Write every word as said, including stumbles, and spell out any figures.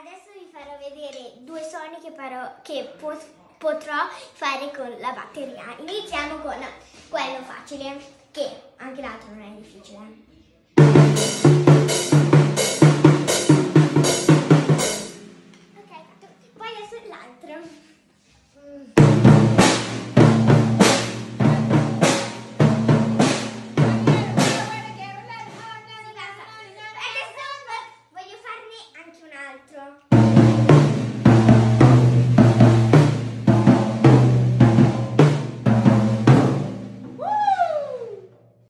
Adesso vi farò vedere due suoni che, farò, che pot potrò fare con la batteria. Iniziamo con quello facile, che anche l'altro non è difficile.